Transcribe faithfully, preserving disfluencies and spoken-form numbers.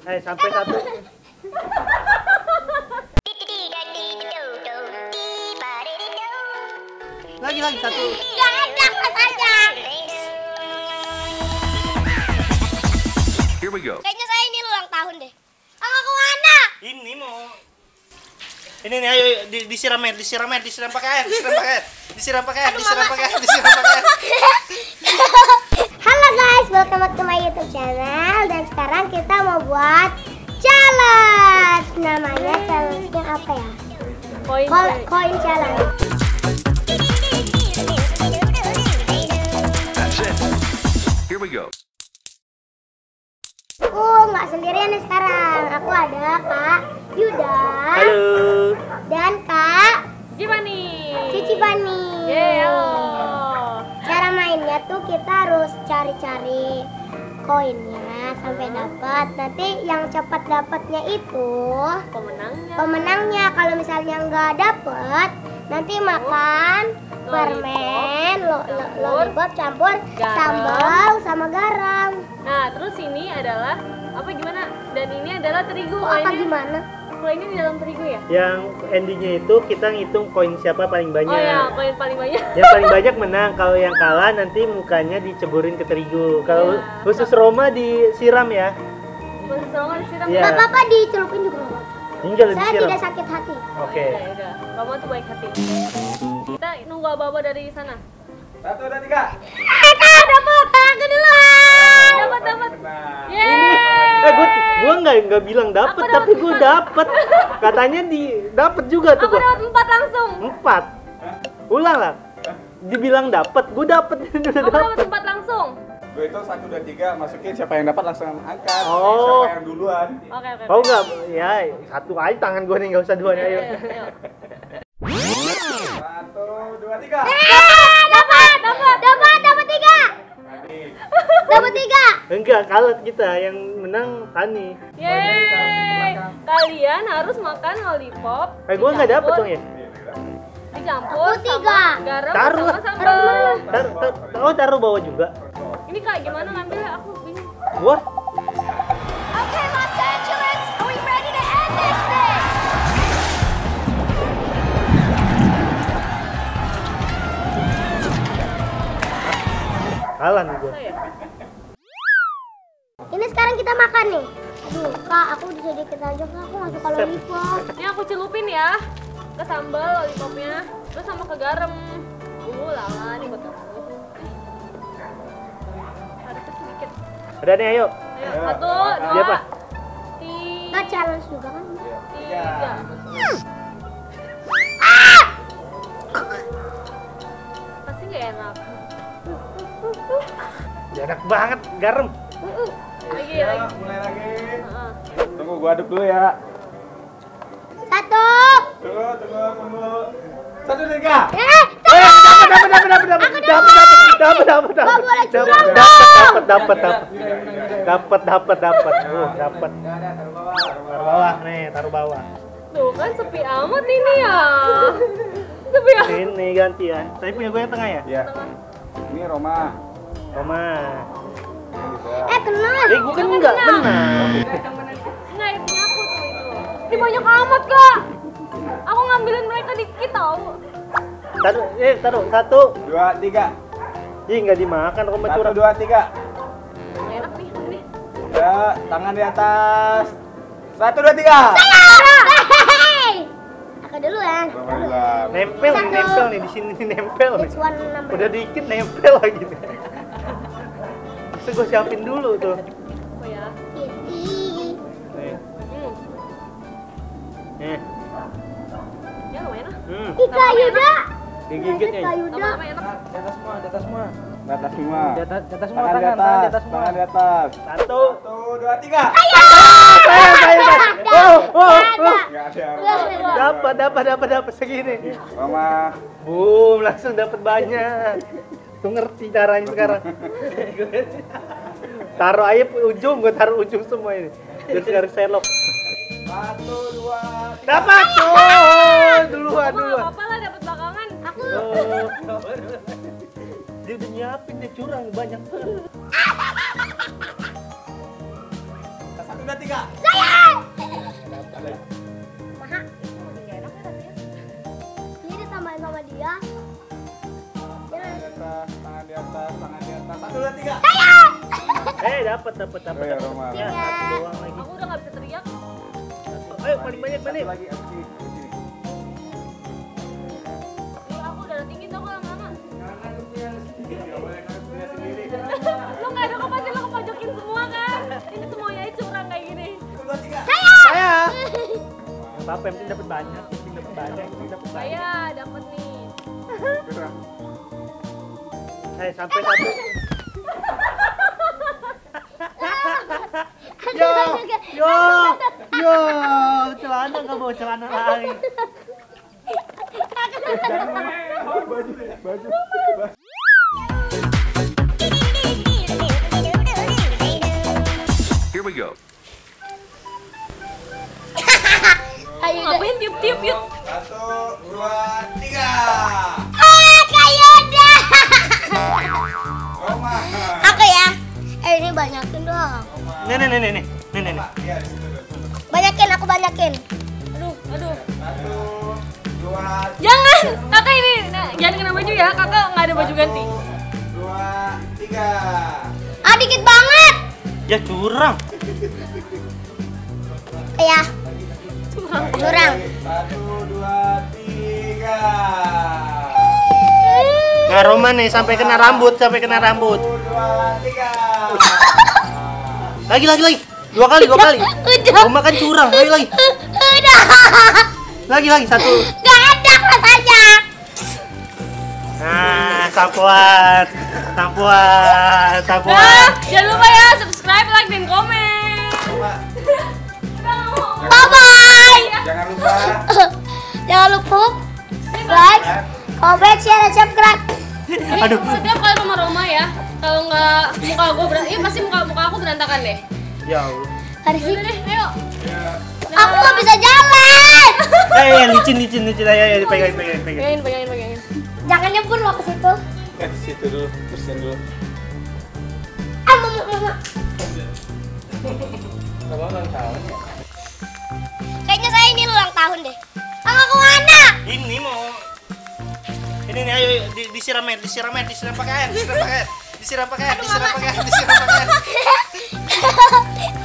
Eh, sampai satu. Lagi lagi satu. Jangan jangan saja. Here we go. Kayaknya saya ini ulang tahun deh. Kakak kemana? Ini mau. Ini nih, ayo, ayo di, disiram air, disiram air, disiram pakai air, disiram pakai air, disiram pakai air, disiram pakai air, disiram pakai air. Halo guys, welcome back to my YouTube channel. Dan sekarang kita mau buat challenge. Namanya challenge-nya apa ya? Koin. Ko- Coin challenge. That's it. Here we go. Aku nggak sendirian nih sekarang. Aku ada Kak Yuda. Halo. Dan Kak Cipani. Cici Bani. Yeay, halo. Cara mainnya tuh kita harus cari-cari koinnya sampai dapat. Nanti yang cepat dapatnya itu Pemenangnya. pemenangnya. Kalau misalnya nggak dapet, nanti makan permen, lo, lo, lollipop campur Garam. sambal sama garam. Nah, terus ini adalah apa gimana? Dan ini adalah terigu. Kok apa Koinnya- gimana? Koinnya di dalam terigu ya? Yang endingnya itu kita ngitung koin siapa paling banyak. Oh ya, koin paling banyak. Yang paling banyak menang. Kalau yang kalah nanti mukanya diceburin ke terigu. Kalau Ya. khusus Roma disiram ya. Khusus Roma disiram. Iya. Nggak apa-apa dicelupin juga nggak apa-apa. Tinggal Saya disiram. tidak sakit hati. Oke. Ya udah, Roma tuh baik hati. Kita nunggu aba-aba dari sana. Satu, dua, tiga. Eh, Kak, dapat. Aku duluan. Dapat, dapat. Nah, Yeay. Eh, gua gua nggak nggak bilang dapet, Aku tapi dapat gua empat. dapet. Katanya di dapet juga tuh Aku gua. dapat empat langsung. Empat. Ulang lah. Dibilang dapet, gua dapet udah Aku dapat dapet. empat langsung. gue itu satu, dua, tiga, masukin siapa yang dapat langsung angkat. Oh. Siapa yang duluan. Oke, oke. Kau nggak? Ya satu aja tangan gua nih, nggak usah dua nih. Ayo. Ayo, ayo. Satu, dua, tiga. Eh, dapat, dapat, dapat, dapat tiga. Nih, Dapat tiga. Enggak, kalah kita. Yang menang Tani. Yeay. Kalian harus makan lollipop. Eh, gua nggak dapet dong ya? Dicampur Aku tiga. sama garam Taruh sama lah. sambal. Tar, tar, oh taruh bawah juga. Ini Kak gimana ngambilnya? Aku bingung. Wah, Okay, Los Angeles, are we ready to end this thing? kalah nih gua. Saya. Ini sekarang kita makan nih. Aduh, Kak, aku udah dikit aja, Kak. Aku nggak suka lollipop. Ini aku celupin ya ke sambal lollipopnya, terus sama ke garam. Uh, lala nih buat kamu. Harusnya sedikit. Udah nih, ayo. Ayo, satu, dua, Siapa? Nggak tiga, challenge juga kan? tiga. Pasti nggak enak. Enak banget, garam. Lagi, ya, lagi. mulai lagi. Heeh. Tunggu, gua aduk dulu ya. Satu. Tunggu, tunggu, tunggu. Satu, dua, tiga. Eh, Eh, dapat, dapat, dapat, dapat, dapat, dapat, dapat, dapat, dapat, Nggak boleh dapat, curang dapat, dapat, dapat, dapat, dapat, dapat, oh, dapat. Nggak ada, taruh bawah. Taruh bawah, nih, taruh bawah. Tuh kan sepi amat ini ya. Sepi amat. Sini gantian. Tapi punya gue yang tengah ya? Ya. Ini Roma. Roma. eh kenal. Eh, gue kan enggak menang. Enggak, itu aku tuh itu. Ini banyak amat, Kak. Aku ngambilin mereka dikit tau. Taruh, eh, taruh satu. Dua, tiga. Ih, nggak dimakan, Roma Satu, curang. dua, tiga. Enak nih, ini. Ya, tangan di atas. Satu, dua, tiga. Hey. Aku dulu ya. Roma duluan. Nempel nih, nempel nih di sini nih, nempel nih. Which one number? Udah dikit nempel lagi nih. Bisa gue siapin dulu tuh. Oh ya. Ih, Nih. Hmm. Nih. Ya lumayan lah. Hmm. Ih, Kak Yuda. Digigit Kak ya. Yuda. Sama-sama enak. Di atas semua, di atas semua. Di atas semua. Di atas, di atas semua Tangan di tangan, tangan di atas. atas semua. Tangan di atas. Satu. Satu, dua, tiga. Saya, saya, saya. Oh, oh, oh. Nggak ada. Dapat, dapat, dapat, dapat segini. Roma. Boom, langsung dapat banyak. Tuh ngerti caranya sekarang. Taruh aja ujung, gue taruh ujung semua ini. Biar sekarang selok. Satu, dua, tiga. Dapat tuh. Duluan, Apa duluan. apa lah dapat belakangan. Aku Oh. Dia udah nyiapin, dia curang banyak banget. Satu, dua, tiga. Saya. Maha. Ini tambahin sama dia. Tangan di atas, tangan di atas, tangan di atas. Satu, dua, tiga. Eh, dapat, dapat, dapat. Ayo, Roman. Ya, satu doang lagi. Aku udah nggak bisa teriak. Ayo, paling banyak balik. Satu lagi, abis ini, abis ini. Ih, aku udah tinggi tau kalau lama. Jangan lu punya sendiri, nggak boleh kalian punya sendiri. Lu nggak ada kepala, lu kepojokin semua kan? Ini semuanya aja curang kayak gini. Satu, dua, tiga. Saya. Nggak apa-apa, yang penting dapat banyak. Yang penting dapat banyak, yang penting dapat banyak. Saya dapat nih. Gerak. Eh, sampai satu. Yo, Yo, yo, celana nggak bawa celana lagi. Baju, baju, baju. Here we go. Ayo, Ngapain tiup-tiup yuk? Satu, dua, tiga. ah, Kayoda. Roman. Aku ya. Eh, ini banyakin dong. Nih, nih, nih, nih, nih, nih, nih. Iya, di situ, di situ. Banyakin, aku banyakin. Aduh, aduh. Satu, dua, Jangan, kakak ini, nah, jangan kena baju ya, kakak nggak ada baju ganti. dua, tiga. Ah, dikit banget. Ya curang. Ya, curang. Satu, dua, tiga. Nggak Roman nih, sampai kena rambut, sampai kena rambut. Satu, dua, tiga. Lagi, lagi, lagi. Dua kali, dua kali. Udah. Roma kan curang, lagi, lagi. Udah. Lagi, lagi, satu. Gak ada rasanya. Nah, sampuan. Sampuan, Nah, sampuan. jangan lupa ya, subscribe, like, dan komen. Coba. Bye bye. Jangan lupa. Jangan lupa like, comment, share, dan subscribe. Aduh. Setiap kali rumah Roma ya, kalau nggak muka gue berantakan, iya pasti muka muka aku berantakan deh. Ya Allah. Hari Udah ini deh, ayo. aku nggak bisa jalan. Eh, eh, licin, licin, licin. Ayo, ayo, pegangin, pegangin, pegangin. Pegangin, pegangin, pegangin. Jangan nyebur lo ke situ. Eh, di situ dulu, bersihin dulu. Ah, mama, mama. Coba ulang tahun ya. Kayaknya saya ini ulang tahun deh. Sama kemana? Ini mau. Ini nih, ayo, ayo, di- disiram air, disiram air, disiram pakai air, disiram pakai air, disiram pakai air, disiram pakai air, disiram pakai air.